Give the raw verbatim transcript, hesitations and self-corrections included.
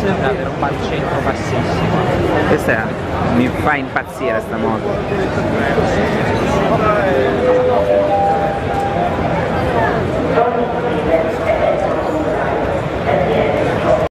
deve avere un baricentro bassissimo. Questa mi fa impazzire sta moto.